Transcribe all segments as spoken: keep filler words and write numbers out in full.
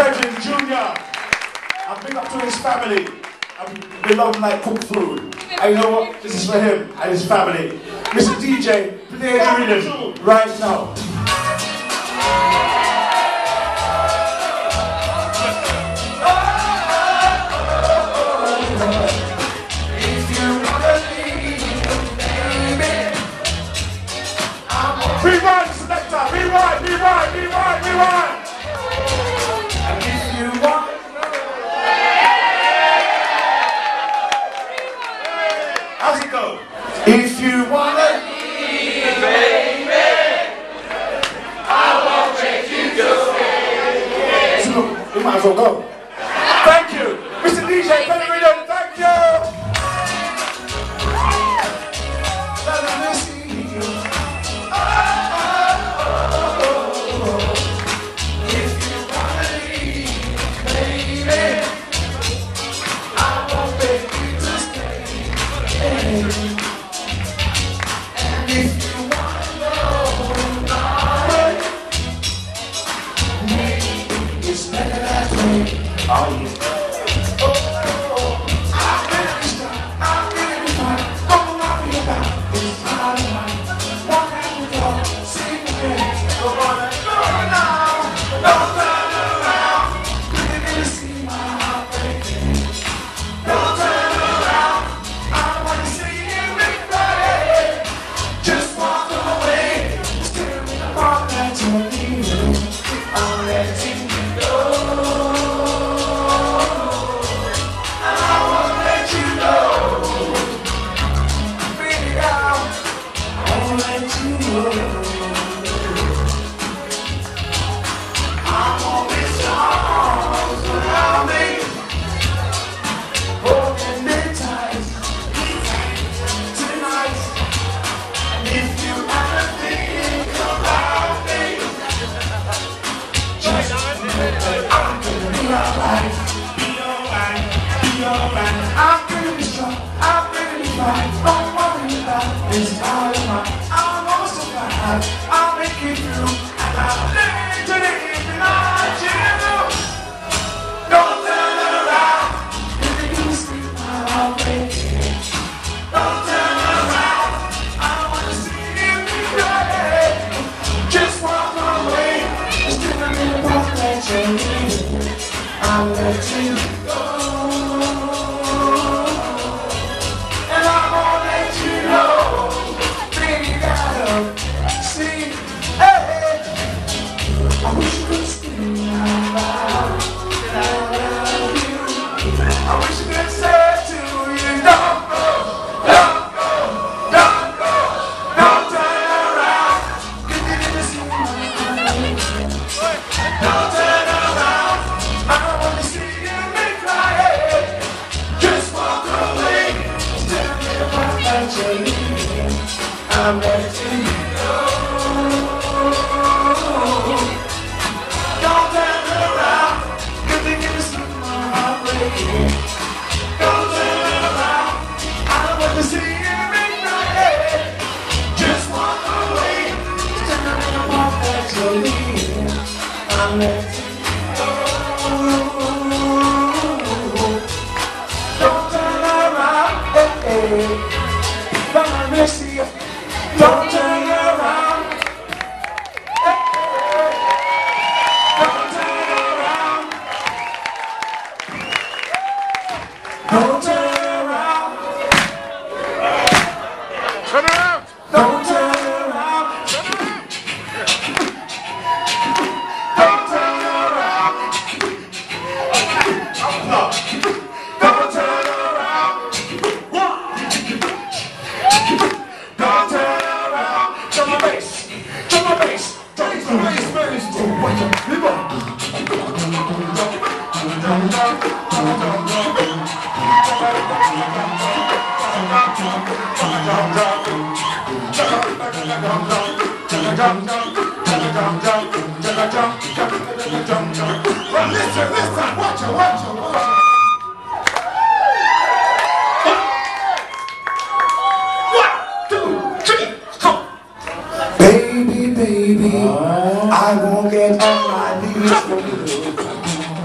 Virgin Junior. And big up to his family. And they love him like cooked food. And you know what? This is for him and his family. Mister D J, play the rhythm right now. Rewind, selector, rewind, rewind, rewind, rewind. And if you want, how's it go? If you wanna leave, baby, I won't let you go. So, we might as well go. Thank you, Mister D J, play the rhythm. Thank you. Oh, yeah. Oh, oh, oh. I'm really strong, I'm really fine. Don't worry about this part of mine. Walk out the door, sing again. Don't wanna go now, don't turn around. You didn't see my heart breaking. Don't turn around, I wanna see you regret. Just walk away, still in the part that you're leaving. I'm letting you go. I'm really strong, I'm really fine. Don't worry about this part of mine. I'm almost survive, I'll make it through. And I'll live to the end of you. Don't turn around, if you can see my heart breaking. Don't turn around, I wanna see you regret. Just walk away, still I'm in the part that you're leaving. I'll let you go. I'm letting you go. Don't turn around, good thing you see my heart breaking. Don't turn around, I don't want to see you regret. Just walk away, stand in the path that you're leading. I'm letting you go. Don't turn around, hey, hey. Don't miss you. Don't turn around. Hey, hey. Don't turn around. Don't turn around. Turn around. Don't turn around. Don't turn around. Don't turn around. Don't turn around. To my base, to my base, to my base, base, to what you live on. Well, listen, listen, watch it, watch it, watch it. Baby, baby, I won't get on my knees for you.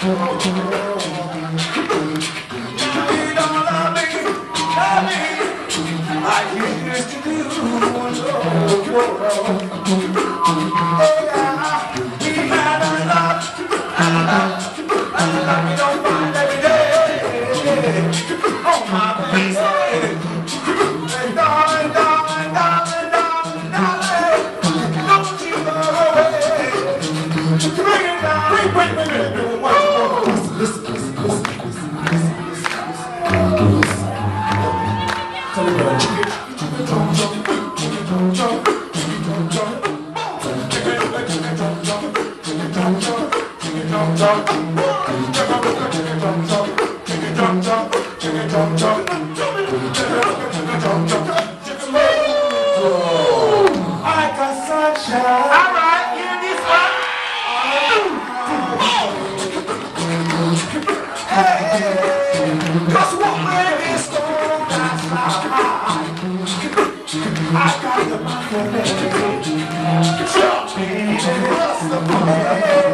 don't love me, love me like you used to do. Oh yeah, we had a love, a love, a love we don't find every day. Oh my baby, hey, darling, darling, darling, darling, darling, don't you go away. Bring it down. Wait, wait, wait, wait, wait, wait. Listen, listen, listen, listen, listen, listen. Tell me what you get. Jump, jump, jump, jump, jump, jump. Like a sunshine. All right, hear this one. Hey, cause what man is gone, that's my heart. I got the money, jumping across the way.